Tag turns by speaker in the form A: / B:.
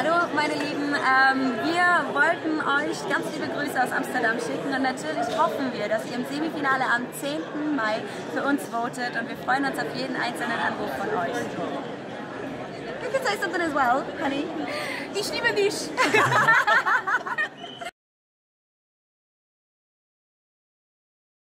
A: Hallo meine Lieben, wir wollten euch ganz liebe Grüße aus Amsterdam schicken und natürlich hoffen wir, dass ihr im Semifinale am 10. Mai für uns votet und wir freuen uns auf jeden einzelnen Anruf von euch. You can say something as well, honey.
B: Ich liebe dich!